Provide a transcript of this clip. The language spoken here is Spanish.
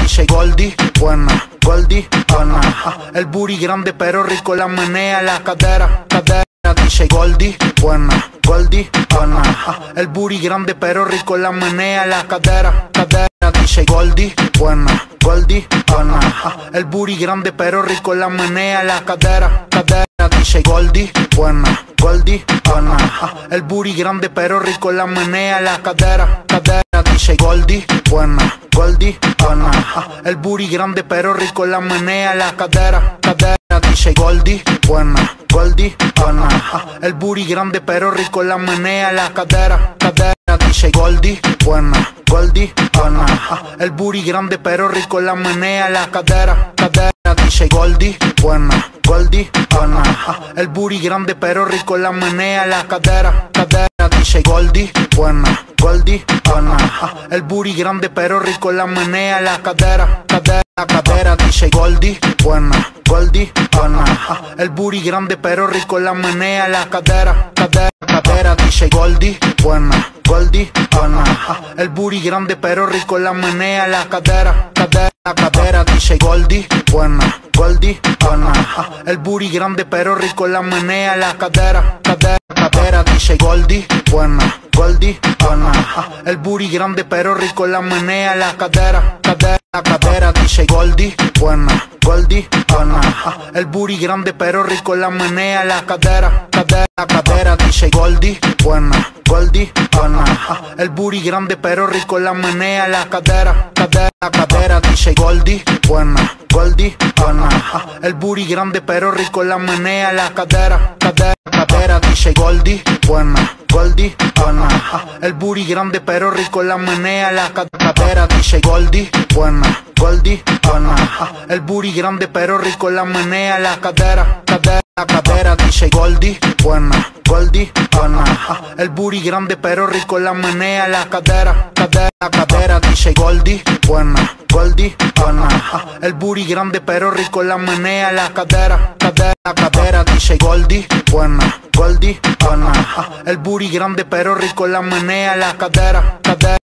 DJ Goldie, buena, Goldie, buena. El booty grande pero rico, la menea, la cadera, cadera. DJ Goldie, buena, Goldie, buena. El booty grande pero rico, la menea, la cadera, cadera. DJ Goldie, buena, Goldie, buena. El booty grande pero rico, la menea, la cadera, cadera. DJ Goldie, buena, Goldie, buena. El booty grande pero rico, la menea, la cadera, cadera. DJ Goldie, buena, Goldie, buena. El booty grande pero rico, la menea, la cadera, cadera. DJ Goldie, buena, Goldie, buena. El booty grande pero rico, la menea, la cadera, cadera. DJ Goldie, buena, Goldie, buena. El booty grande pero rico, la menea, la cadera, cadera. DJ Goldie, buena, Goldie, buena. El booty grande pero rico, la menea, la cadera, cadera. DJ Goldie, buena, Goldie, buena. El booty grande pero rico, la menea, la cadera, cadera, cadera. DJ Goldie, buena, Goldie, buena. El booty grande pero rico, la menea, la cadera, cadera, cadera. DJ Goldie, buena, Goldie, buena. El booty grande pero rico, la menea, la cadera, cadera, cadera. DJ Goldie, buena, Goldie, buena. El booty grande pero rico, la menea, la cadera, cadera, cadera. DJ Goldie, buena, Goldie, buena. El booty grande pero rico, la menea, la cadera, cadera, cadera. DJ Goldie, buena, Goldie, buena. El booty grande pero rico, la menea, la cadera, cadera, cadera. DJ Goldie, buena, Goldie, buena. El booty grande pero rico, la menea, la cadera, cadera, cadera. DJ Goldie, buena, Goldie, buena. El booty grande pero rico, la menea, la cadera, cadera, cadera. DJ Goldie, buena, Goldie, buena. El booty grande pero rico, la menea, la cadera. DJ Goldie, buena, Goldie, buena. El booty grande pero rico, la menea, la cadera, cadera, cadera. DJ Goldie, buena, Goldie, buena. El booty grande pero rico, la menea, la cadera, cadera, cadera. DJ Goldie, buena, Goldie, buena. El booty grande pero rico, la menea, la cadera, cadera, cadera. DJ Goldie, buena, Goldie, buena. El booty grande pero rico, la menea, la cadera, cadera.